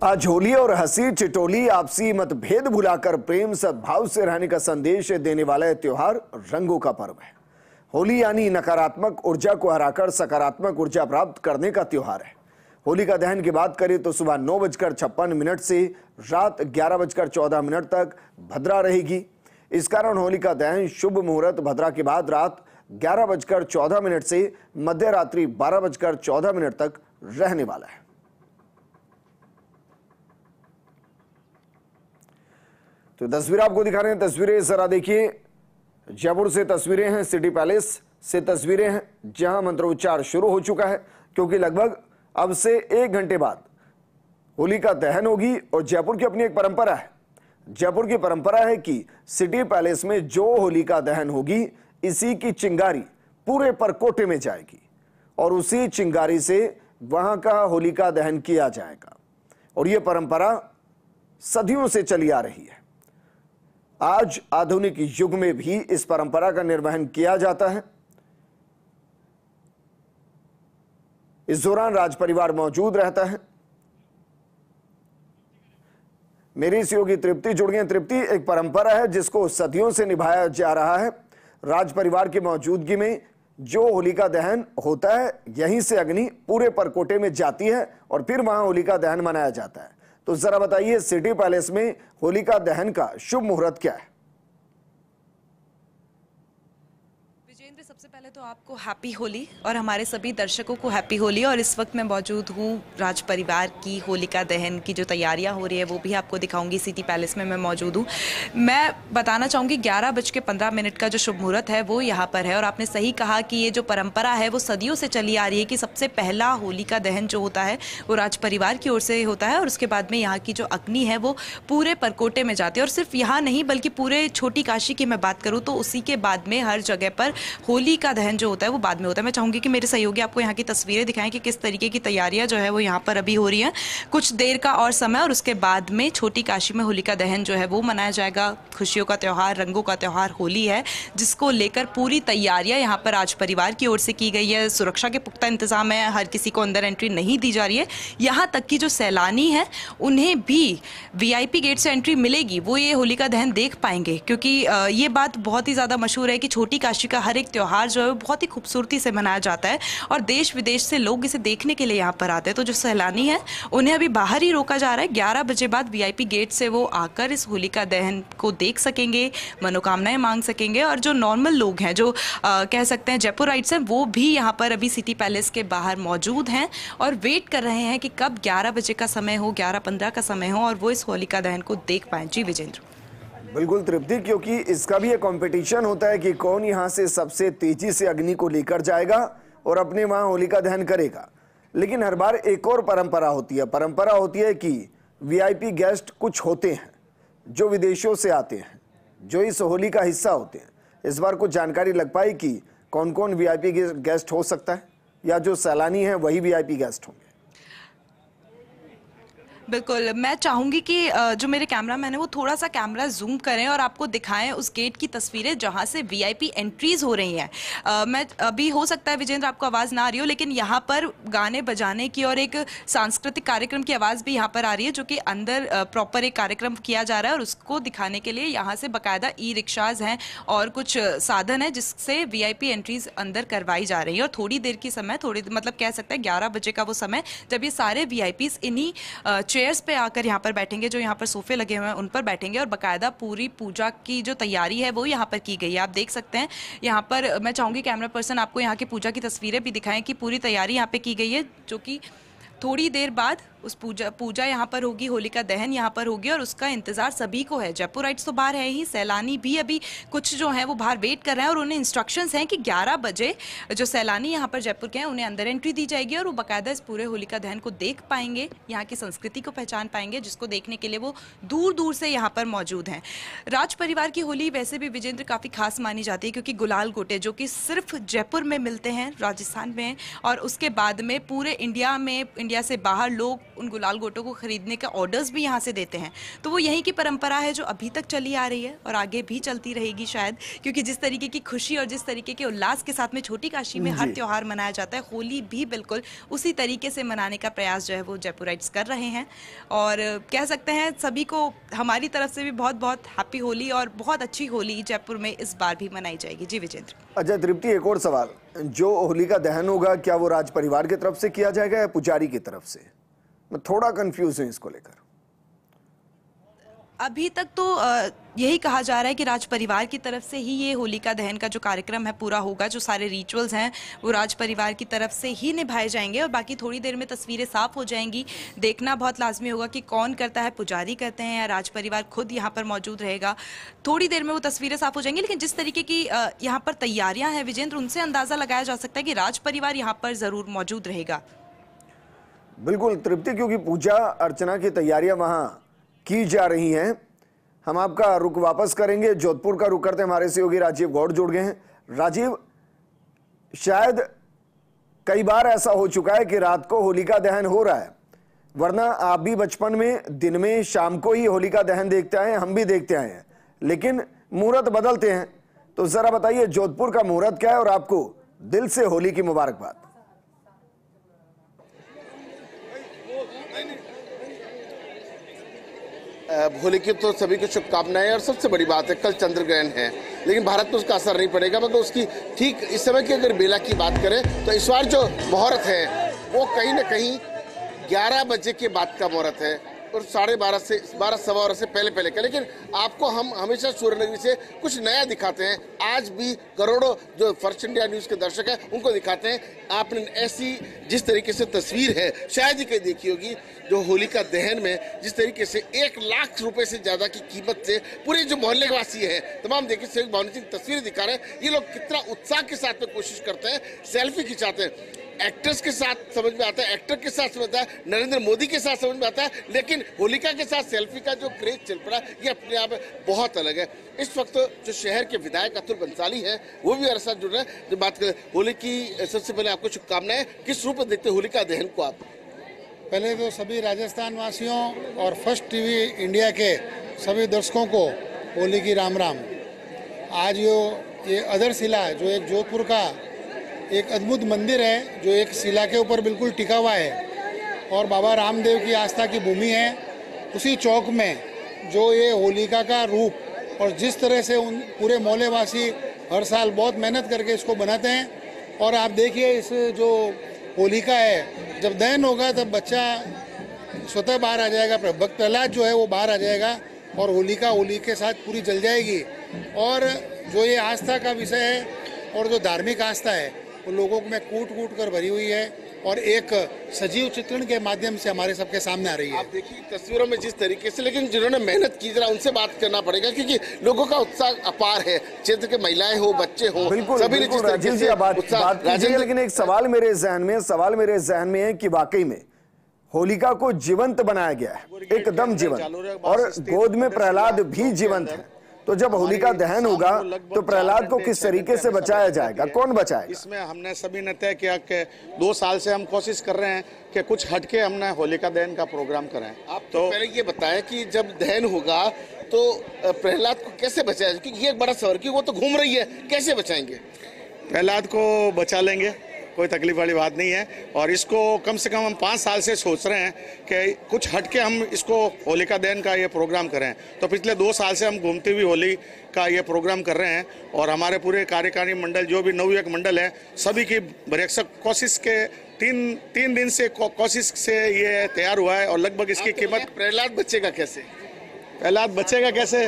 आज होली और हंसी चिटोली आपसी मतभेद भुलाकर प्रेम सद्भाव से रहने का संदेश देने वाला यह त्योहार रंगों का पर्व है। होली यानी नकारात्मक ऊर्जा को हराकर सकारात्मक ऊर्जा प्राप्त करने का त्योहार है। होली का दहन की बात करें तो सुबह 9:56 से रात 11:14 तक भद्रा रहेगी। इस कारण होली का दहन शुभ मुहूर्त भद्रा के बाद रात 11:14 से मध्य रात्रि 12:14 तक रहने वाला है। तो तस्वीर आपको दिखा रहे हैं, तस्वीरें जरा देखिए। जयपुर से तस्वीरें हैं, सिटी पैलेस से तस्वीरें हैं, जहां मंत्रोच्चार शुरू हो चुका है क्योंकि लगभग अब से 1 घंटे बाद होली का दहन होगी। और जयपुर की अपनी एक परंपरा है। जयपुर की परंपरा है कि सिटी पैलेस में जो होली का दहन होगी, इसी की चिंगारी पूरे परकोटे में जाएगी और उसी चिंगारी से वहां का होली का दहन किया जाएगा। और यह परंपरा सदियों से चली आ रही है। आज आधुनिक युग में भी इस परंपरा का निर्वहन किया जाता है। इस दौरान राज परिवार मौजूद रहता है। मेरी सहयोगी तृप्ति जुड़ गई। तृप्ति, एक परंपरा है जिसको सदियों से निभाया जा रहा है। राज परिवार की मौजूदगी में जो होली का दहन होता है, यहीं से अग्नि पूरे परकोटे में जाती है और फिर वहां होली का दहन मनाया जाता है। तो जरा बताइए, सिटी पैलेस में होली का दहन का शुभ मुहूर्त क्या है? सबसे पहले तो आपको हैप्पी होली और हमारे सभी दर्शकों को हैप्पी होली। और इस वक्त मैं मौजूद हूँ राज परिवार की होलिका दहन की जो तैयारियां हो रही है वो भी आपको दिखाऊंगी। सिटी पैलेस में मैं मौजूद हूँ। मैं बताना चाहूँगी 11:15 का जो शुभ मुहूर्त है वो यहाँ पर है। और आपने सही कहा कि ये जो परंपरा है वो सदियों से चली आ रही है कि सबसे पहला होलिका दहन जो होता है वो राज परिवार की ओर से होता है और उसके बाद में यहाँ की जो अग्नि है वो पूरे परकोटे में जाती है। और सिर्फ यहाँ नहीं बल्कि पूरे छोटी काशी की मैं बात करूँ तो उसी के बाद में हर जगह पर होली का दहन जो होता है वो बाद में होता है। मैं चाहूंगी कि मेरे सहयोगी आपको यहाँ की तस्वीरें दिखाएं कि किस तरीके की तैयारियां जो है वो यहाँ पर अभी हो रही हैं। कुछ देर का और समय और उसके बाद में छोटी काशी में होलिका दहन जो है वो मनाया जाएगा। खुशियों का त्यौहार, रंगों का त्यौहार होली है, जिसको लेकर पूरी तैयारियां यहाँ पर राज परिवार की ओर से की गई है। सुरक्षा के पुख्ता इंतजाम है, हर किसी को अंदर एंट्री नहीं दी जा रही है। यहाँ तक कि जो सैलानी है उन्हें भी VIP गेट से एंट्री मिलेगी, वो ये होलिका दहन देख पाएंगे। क्योंकि ये बात बहुत ही ज़्यादा मशहूर है कि छोटी काशी का हर एक त्यौहार जो है बहुत ही खूबसूरती से मनाया जाता है और देश विदेश से लोग इसे देखने के लिए यहाँ पर आते हैं। तो जो सैलानी है उन्हें अभी बाहर ही रोका जा रहा है। 11 बजे बाद VIP गेट से वो आकर इस होलिका दहन को देख सकेंगे, मनोकामनाएं मांग सकेंगे। और जो नॉर्मल लोग हैं, जो कह सकते हैं जयपुराइट्स हैं, वो भी यहाँ पर अभी सिटी पैलेस के बाहर मौजूद हैं और वेट कर रहे हैं कि कब 11 बजे का समय हो, 11:15 का समय हो और वो इस होलिका दहन को देख पाएं। जी विजेंद्र। बिल्कुल तृप्ति, क्योंकि इसका भी एक कंपटीशन होता है कि कौन यहां से सबसे तेजी से अग्नि को लेकर जाएगा और अपने वहां होलिका दहन करेगा। लेकिन हर बार एक और परंपरा होती है कि VIP गेस्ट कुछ होते हैं जो विदेशों से आते हैं, जो इस होली का हिस्सा होते हैं। इस बार कुछ जानकारी लग पाई कि कौन कौन VIP गेस्ट हो सकता है, या जो सैलानी है वही VIP गेस्ट होंगे? बिल्कुल, मैं चाहूँगी कि जो मेरे कैमरामैन है वो थोड़ा सा कैमरा जूम करें और आपको दिखाएं उस गेट की तस्वीरें जहाँ से VIP एंट्रीज हो रही हैं। मैं अभी, हो सकता है विजेंद्र आपको आवाज़ ना आ रही हो, लेकिन यहाँ पर गाने बजाने की और एक सांस्कृतिक कार्यक्रम की आवाज़ भी यहाँ पर आ रही है, जो कि अंदर प्रॉपर एक कार्यक्रम किया जा रहा है। और उसको दिखाने के लिए यहाँ से बाकायदा रिक्शाज हैं और कुछ साधन है जिससे VIP एंट्रीज अंदर करवाई जा रही है। और थोड़ी देर की समय, मतलब कह सकते हैं 11 बजे का वो समय, जब ये सारे VIPs इन्हीं चेयर्स पे आकर यहाँ पर बैठेंगे, जो यहाँ पर सोफे लगे हुए हैं उन पर बैठेंगे। और बाकायदा पूरी पूजा की जो तैयारी है वो यहाँ पर की गई है। आप देख सकते हैं यहाँ पर, मैं चाहूँगी कैमरा पर्सन आपको यहाँ की पूजा की तस्वीरें भी दिखाएं कि पूरी तैयारी यहाँ पे की गई है, जो कि थोड़ी देर बाद उस पूजा यहाँ पर होगी, होलिका दहन यहाँ पर होगी और उसका इंतजार सभी को है। जयपुराइट्स तो बाहर है ही, सैलानी भी अभी कुछ जो हैं वो बाहर वेट कर रहे हैं और उन्हें इंस्ट्रक्शंस हैं कि 11 बजे जो सैलानी यहाँ पर जयपुर के हैं उन्हें अंदर एंट्री दी जाएगी और वो बाकायदा इस पूरे होलिका दहन को देख पाएंगे, यहाँ की संस्कृति को पहचान पाएंगे, जिसको देखने के लिए वो दूर दूर से यहाँ पर मौजूद हैं। राज परिवार की होली वैसे भी विजेंद्र काफ़ी खास मानी जाती है क्योंकि गुलाल गोटे जो कि सिर्फ जयपुर में मिलते हैं, राजस्थान में, और उसके बाद में पूरे इंडिया से बाहर लोग उन गुलाल गोटों को खरीदने का ऑर्डर्स भी यहाँ से देते हैं। तो वो यहीं की परंपरा है जो अभी तक चली आ रही है और आगे भी चलती रहेगी शायद, क्योंकि जिस तरीके की खुशी और जिस तरीके के उल्लास के साथ में छोटी काशी में हर त्योहार मनाया जाता है, होली भी बिल्कुल उसी तरीके से मनाने का प्रयास जो है वो जयपुराइट्स कर रहे हैं। और कह सकते हैं सभी को हमारी तरफ से भी बहुत बहुत हैप्पी होली, और बहुत अच्छी होली जयपुर में इस बार भी मनाई जाएगी। जी विजेंद्र। अच्छा तृप्ति, एक और सवाल, जो होली का दहन होगा क्या वो राज परिवार की तरफ से किया जाएगा या पुजारी की तरफ से? मैं थोड़ा कंफ्यूज हूं इसको लेकर। अभी तक तो यही कहा जा रहा है कि राज परिवार की तरफ से ही ये होलिका दहन का जो कार्यक्रम है पूरा होगा। जो सारे रिचुअल्स हैं वो राज परिवार की तरफ से ही निभाए जाएंगे, और बाकी थोड़ी देर में तस्वीरें साफ हो जाएंगी। देखना बहुत लाजमी होगा कि कौन करता है, पुजारी करते हैं या राज परिवार खुद यहाँ पर मौजूद रहेगा। थोड़ी देर में वो तस्वीरें साफ हो जाएंगी, लेकिन जिस तरीके की यहाँ पर तैयारियां हैं विजेंद्र, उनसे अंदाजा लगाया जा सकता है कि राज परिवार यहाँ पर जरूर मौजूद रहेगा। बिल्कुल तृप्ति, क्योंकि पूजा अर्चना की तैयारियां वहां की जा रही हैं। हम आपका रुख वापस करेंगे, जोधपुर का रुख करते हैं। हमारे सहयोगी राजीव गौड़ जुड़ गए हैं। राजीव, शायद कई बार ऐसा हो चुका है कि रात को होलिका दहन हो रहा है, वरना आप भी बचपन में दिन में शाम को ही होलिका दहन देखते आए हैं, हम भी देखते आए हैं, लेकिन मुहूर्त बदलते हैं। तो जरा बताइए जोधपुर का मुहूर्त क्या है, और आपको दिल से होली की मुबारकबाद। होली की तो सभी को शुभकामनाएं, और सबसे बड़ी बात है कल चंद्र ग्रहण है, लेकिन भारत में उसका असर नहीं पड़ेगा। मगर उसकी ठीक इस समय की अगर बेला की बात करें तो इस बार जो मुहूर्त है वो कहीं ना कहीं 11 बजे के बाद का मुहूर्त है, और 12:30 से 12:15 से पहले का। लेकिन आपको हम हमेशा सूर्यनगरी से कुछ नया दिखाते हैं। आज भी करोड़ों जो फर्स्ट इंडिया न्यूज़ के दर्शक हैं उनको दिखाते हैं। आपने ऐसी जिस तरीके से तस्वीर है शायद ही कहीं देखी होगी, जो होलिका दहन में जिस तरीके से 1 लाख रुपए से ज़्यादा की कीमत से पूरे जो मोहल्ले वासी हैं तमाम देखिए से भावनी सिंह तस्वीरें दिखा रहे हैं। ये लोग कितना उत्साह के साथ में कोशिश करते हैं, सेल्फी खिंचाते हैं। एक्टर्स के साथ समझ में आता है, एक्टर के साथ समझ में आता है, नरेंद्र मोदी के साथ समझ में आता है, लेकिन होलिका के साथ सेल्फी का जो क्रेज चल पड़ा ये अपने आप बहुत अलग है। इस वक्त जो शहर के विधायक अतुल बंसाली हैं वो भी हमारे साथ जुड़ रहे हैं। जब बात करें होली की, सबसे पहले आपको शुभकामनाएं। किस रूप में देखते हैं होलिका दहन को आप? पहले तो सभी राजस्थान वासियों और फर्स्ट टीवी इंडिया के सभी दर्शकों को होली की राम राम। आज ये अधरशिला जो एक जोधपुर का एक अद्भुत मंदिर है, जो एक शिला के ऊपर बिल्कुल टिका हुआ है और बाबा रामदेव की आस्था की भूमि है, उसी चौक में जो ये होलिका का रूप और जिस तरह से उन पूरे मोहल्ले वासी हर साल बहुत मेहनत करके इसको बनाते हैं। और आप देखिए इस जो होलिका है, जब दहन होगा तब बच्चा स्वतः बाहर आ जाएगा, भक्त प्रहलाद जो है वो बाहर आ जाएगा और होलिका होली के साथ पूरी जल जाएगी। और जो ये आस्था का विषय है और जो धार्मिक आस्था है वो लोगों में कूट कर भरी हुई है और एक सजीव चित्रण के माध्यम से हमारे सबके सामने आ रही है। आप देखिए तस्वीरों में जिस तरीके से, लेकिन जिन्होंने मेहनत की जरा उनसे बात करना पड़ेगा, क्योंकि लोगों का उत्साह अपार है। क्षेत्र के महिलाएं हो, बच्चे हो, सभी ने जिस तरीके से बात, लेकिन एक सवाल मेरे जहन में है कि वाकई में होलिका को जीवंत बनाया गया है, एकदम जीवंत, और गोद में प्रहलाद भी जीवंत है। तो जब होलिका दहन होगा तो प्रहलाद को किस तरीके से बचाया जाएगा, कौन बचाएगा? इसमें हमने सभी ने तय किया कि 2 साल से हम कोशिश कर रहे हैं कि कुछ हटके हमने होलिका दहन का प्रोग्राम करें। आप तो पहले ये बताएं कि जब दहन होगा तो प्रहलाद को कैसे बचाया, क्योंकि ये एक बड़ा सवाल, क्योंकि वो तो घूम रही है, कैसे बचाएंगे? प्रहलाद को बचा लेंगे, कोई तकलीफ वाली बात नहीं है। और इसको कम से कम हम 5 साल से सोच रहे हैं कि कुछ हटके हम इसको होलिका दहन का ये प्रोग्राम करें। तो पिछले 2 साल से हम घूमती हुई होली का ये प्रोग्राम कर रहे हैं, और हमारे पूरे कार्यकारी मंडल जो भी नवयुवक मंडल है सभी की बरेक्सक कोशिश के 3 दिन से कोशिश से ये तैयार हुआ है। और लगभग इसकी कीमत, प्रहलाद बचेगा कैसे? प्रहलाद बचेगा कैसे?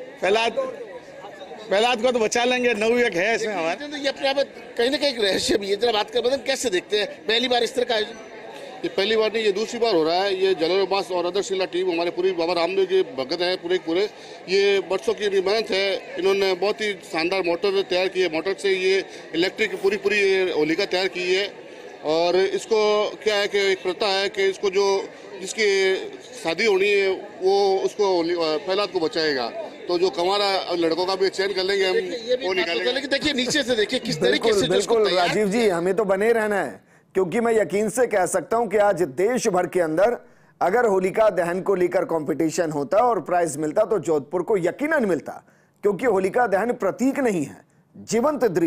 प्रहलाद को तो बचा लेंगे, नवयुवक है इसमें हमारे। तो ये अपने आप कहीं ना कहीं एक रहस्य भी है। जरा बात कर, कैसे देखते हैं पहली बार इस तरह का आयोजन? ये पहली बार नहीं, ये दूसरी बार हो रहा है। ये जलोरबास और अदरशिला टीम हमारे पूरी बाबा रामदेव के भगत है पूरे। ये बरसों की मेहनत है, इन्होंने बहुत ही शानदार मोटर तैयार की है। मोटर से ये इलेक्ट्रिक पूरी होलिका तैयार की है। और इसको क्या है कि एक प्रथा है कि इसको जिसकी शादी होनी है वो उसको प्रहलाद को बचाएगा। तो जो कमारा लड़कों का भी चयन कर लेंगे हम, वो निकालेंगे। लेकिन देखिए नीचे से देखिए किस तरीके से बिल्कुल राजीव जी, हमें तो बने रहना है, क्योंकि मैं यकीन से कह सकता हूं कि आज देश भर के अंदर अगर होलिका दहन को लेकर कंपटीशन होता और प्राइज मिलता तो जोधपुर को यकीनन मिलता, क्योंकि होलिका दहन प्रतीक नहीं है, जीवंत दृश्य।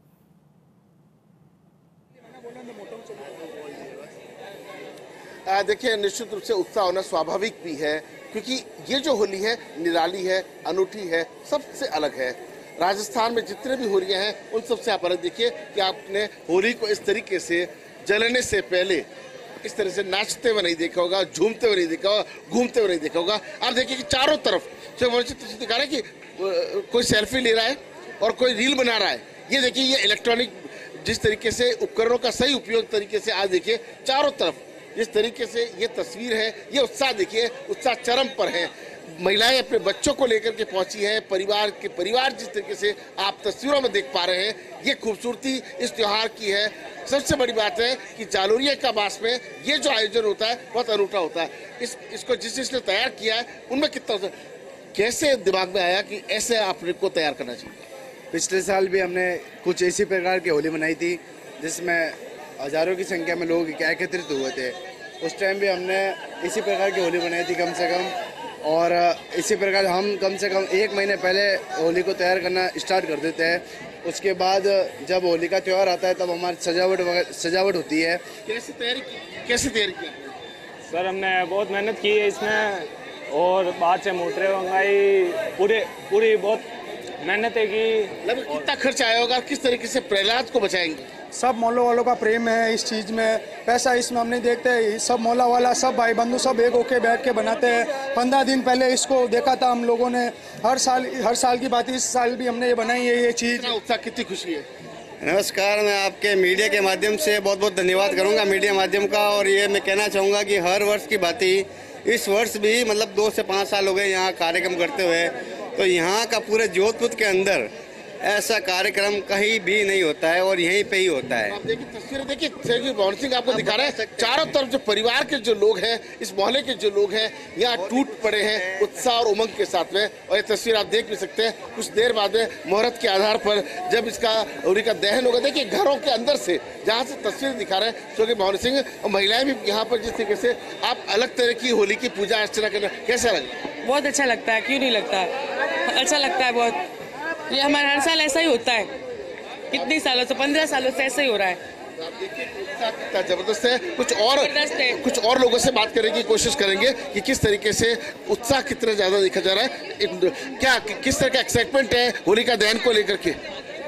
देखिए, निश्चित रूप से उत्साह होना स्वाभाविक भी है, क्योंकि ये जो होली है निराली है, अनूठी है, सबसे अलग है। राजस्थान में जितने भी होलियां हैं उन सबसे आप अलग देखिए कि आपने होली को इस तरीके से जलने से पहले इस तरह से नाचते हुए नहीं देखा होगा, झूमते हुए नहीं देखा होगा, घूमते हुए नहीं देखा होगा। आप देखिए कि चारों तरफ जो दिखा रहा है कि कोई सेल्फी ले रहा है और कोई रील बना रहा है। ये देखिए, ये इलेक्ट्रॉनिक जिस तरीके से उपकरणों का सही उपयोग तरीके से आज देखिए चारों तरफ जिस तरीके से ये तस्वीर है, ये उत्साह देखिए, उत्साह चरम पर है। महिलाएं अपने बच्चों को लेकर के पहुंची है, परिवार जिस तरीके से आप तस्वीरों में देख पा रहे हैं, ये खूबसूरती इस त्योहार की है। सबसे बड़ी बात है कि जालोरिया का बास में ये जो आयोजन होता है बहुत अनूठा होता है। इसको जिसने तैयार किया है उनमें कितना, कैसे दिमाग में आया कि ऐसे आपने को तैयार करना चाहिए? पिछले साल भी हमने कुछ इसी प्रकार की होली मनाई थी, जिसमें हजारों की संख्या में लोग एकत्रित हुए थे। उस टाइम भी हमने इसी प्रकार की होली बनाई थी कम से कम, और इसी प्रकार हम कम से कम 1 महीने पहले होली को तैयार करना स्टार्ट कर देते हैं। उसके बाद जब होली का त्यौहार आता है तब हमारी सजावट होती है। कैसे तैयारी की? सर, हमने बहुत मेहनत की है इसमें, और बाद से मोटरें मंगाई, पूरी बहुत मेहनत है कि। लगभग कितना खर्च आया होगा? किस तरीके से प्रहलाद को बचाएंगे? सब मोहल्लों वालों का प्रेम है इस चीज़ में, पैसा इसमें हम नहीं देखते। सब मोहल्ला वाला, सब भाई बंधु सब एक होके बैठ के बनाते हैं। 15 दिन पहले इसको देखा था हम लोगों ने। हर साल की बात, इस साल भी हमने ये बनाई है ये चीज़। उत्साह, कितनी खुशी है। नमस्कार, मैं आपके मीडिया के माध्यम से बहुत बहुत धन्यवाद करूंगा मीडिया माध्यम का। और ये मैं कहना चाहूँगा कि हर वर्ष की बात ही इस वर्ष भी, मतलब 2 से 5 साल हो गए यहाँ कार्यक्रम करते हुए, तो यहाँ का पूरे जोधपुर के अंदर ऐसा कार्यक्रम कहीं भी नहीं होता है और यहीं पे ही होता है। आप देखिए तस्वीर, देखिए भवन सिंह आपको दिखा रहे हैं, चारों तरफ जो परिवार के जो लोग हैं, इस मोहल्ले के जो लोग हैं, यहाँ टूट पड़े हैं उत्साह और उमंग के साथ में। और ये तस्वीर आप देख भी सकते हैं। कुछ देर बाद में मुहूर्त के आधार पर जब इसका होली का दहन होगा, देखिए घरों के अंदर से जहाँ से तस्वीर दिखा रहे हैं क्योंकि भवन सिंह और महिलाएं भी यहाँ पर जिस तरीके से आप अलग तरह की होली की पूजा अर्चना करना, कैसा लगा? बहुत अच्छा लगता है, क्यों नहीं लगता है, अच्छा लगता है बहुत। ये हमारे हर साल ऐसा ही होता है, कितने सालों से, 15 सालों से ऐसा ही हो रहा है। कितना जबरदस्त है। कुछ और लोगों से बात करने की कोशिश करेंगे कि किस तरीके से उत्साह कितना ज्यादा देखा जा रहा है, क्या किस तरह का एक्साइटमेंट है होली का दहन को लेकर के।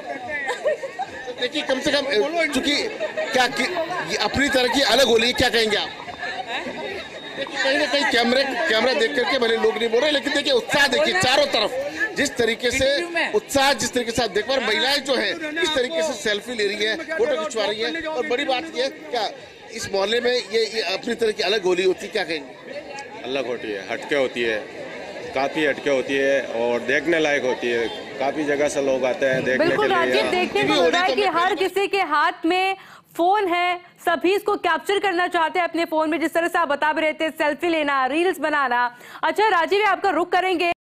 देखिए कम से कम चूंकि क्या अपनी तरह की अलग होली, क्या कहेंगे आप? कहीं ना कहीं कैमरा देख करके भले लोग नहीं बोल रहे, लेकिन देखिए उत्साह देखिए चारों तरफ जिस तरीके से उत्साह, जिस तरीके से आप देख पा रहे, महिलाएं जो है इस तरीके से सेल्फी ले रही है, फोटो खिंचवा रही है। और बड़ी बात ये क्या इस मोहल्ले में ये अपनी तरह की अलग होली होती है, क्या कहेंगे? अलग होती है, हटके होती है, काफी हटके होती है और देखने लायक होती है। काफी जगह से लोग आते हैं देखने के लिए। बिल्कुल राजीव, देखने को मिल रहा है कि हर किसी के हाथ में फोन है, सभी इसको कैप्चर करना चाहते हैं अपने फोन में। जिस तरह से आप बता भी रहे थे, सेल्फी लेना, रील्स बनाना। अच्छा राजीव, आपका रुख करेंगे